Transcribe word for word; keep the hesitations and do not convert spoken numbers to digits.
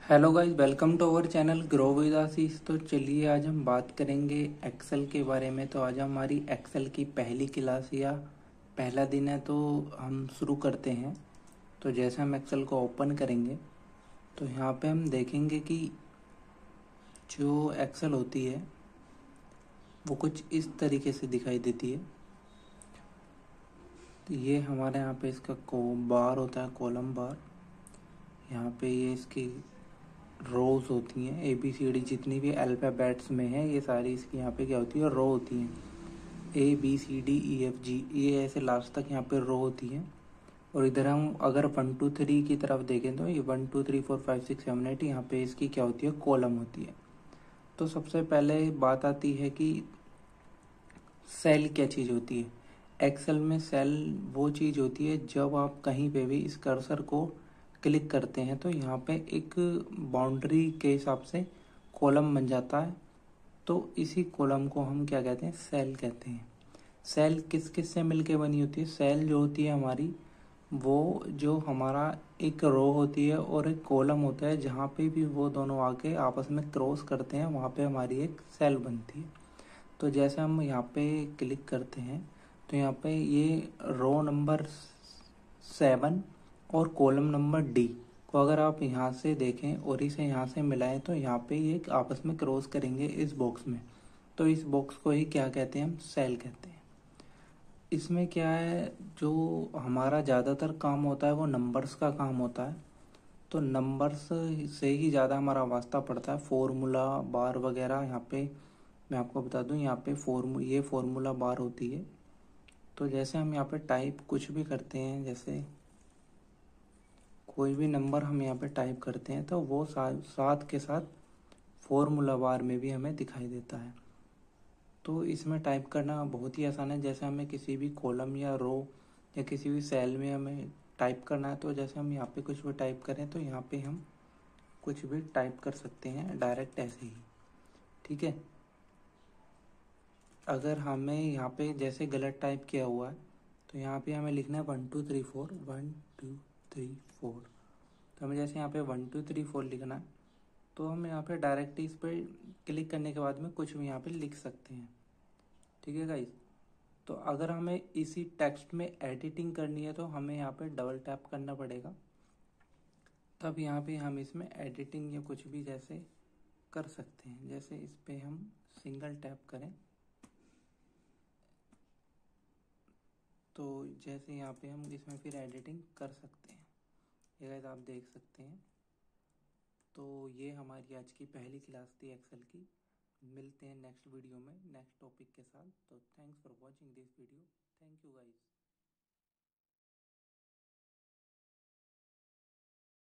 Hello guys, welcome to our channel Grow with Ashish. तो चलिए आज हम बात करेंगे एक्सेल के बारे में। तो आज हमारी एक्सेल की पहली क्लास या पहला दिन है, तो हम शुरू करते हैं। तो जैसे हम एक्सेल को ओपन करेंगे तो यहाँ पे हम देखेंगे कि जो एक्सेल होती है वो कुछ इस तरीके से दिखाई देती है। तो ये हमारे यहाँ पे इसका को बार होता है, कॉलम बार। यहाँ पे ये इसकी रोज होती हैं, ए बी सी डी जितनी भी अल्फ़ाबेट्स में है ये सारी इसकी यहाँ पे क्या होती है, रो होती हैं। A B C D E F G, ये ऐसे लास्ट तक यहाँ पे रो होती हैं। और इधर हम अगर वन टू थ्री की तरफ देखें तो ये one two three four five six seven eight, यहाँ पे इसकी क्या होती है, कॉलम होती है। तो सबसे पहले बात आती है कि सेल क्या चीज़ होती है। एक्सेल में सेल वो चीज़ होती है जब आप कहीं पे भी इस कर्सर को क्लिक करते हैं तो यहाँ पे एक बाउंड्री के हिसाब से कॉलम बन जाता है। तो इसी कॉलम को हम क्या कहते हैं, सेल कहते हैं। सेल किस किस से मिलके बनी होती है, सेल जो होती है हमारी वो जो हमारा एक रो होती है और एक कॉलम होता है, जहाँ पे भी वो दोनों आके आपस में क्रॉस करते हैं वहाँ पे हमारी एक सेल बनती है। तो जैसे हम यहाँ पे क्लिक करते हैं तो यहाँ पे ये रो नंबर सेवन और कॉलम नंबर डी को अगर आप यहाँ से देखें और इसे यहाँ से मिलाएं तो यहाँ पे ये आपस में क्रॉस करेंगे इस बॉक्स में। तो इस बॉक्स को ही क्या कहते हैं, हम सेल कहते हैं। इसमें क्या है, जो हमारा ज़्यादातर काम होता है वो नंबर्स का काम होता है। तो नंबर्स से ही ज़्यादा हमारा वास्ता पड़ता है। फॉर्मूला बार वगैरह यहाँ पे मैं आपको बता दूं, यहाँ पे फॉर्मू ये फॉर्मूला बार होती है। तो जैसे हम यहाँ पे टाइप कुछ भी करते हैं, जैसे कोई भी नंबर हम यहाँ पे टाइप करते हैं तो वो साथ साथ के साथ फॉर्मूला बार में भी हमें दिखाई देता है। तो इसमें टाइप करना बहुत ही आसान है। जैसे हमें किसी भी कॉलम या रो या किसी भी सेल में हमें टाइप करना है तो जैसे हम यहाँ पे कुछ भी टाइप करें तो यहाँ पे हम कुछ भी टाइप कर सकते हैं डायरेक्ट ऐसे ही, ठीक है। अगर हमें यहाँ पे जैसे गलत टाइप किया हुआ है तो यहाँ पे हमें लिखना है one two three four, one two three four. तो हमें जैसे यहाँ पे वन टू थ्री फोर लिखना है तो हम यहाँ पे डायरेक्ट इस पर क्लिक करने के बाद में कुछ भी यहाँ पे लिख सकते हैं, ठीक है गाइस। तो अगर हमें इसी टेक्स्ट में एडिटिंग करनी है तो हमें यहाँ पे डबल टैप करना पड़ेगा, तब यहाँ पे हम इसमें एडिटिंग या कुछ भी जैसे कर सकते हैं। जैसे इस पे हम सिंगल टैप करें तो जैसे यहाँ पे हम इसमें फिर एडिटिंग कर सकते हैं, ये गाइस आप देख सकते हैं। तो ये हमारी आज की पहली क्लास थी एक्सेल की। मिलते हैं नेक्स्ट वीडियो में नेक्स्ट टॉपिक के साथ। तो thanks for watching this video. Thank you guys.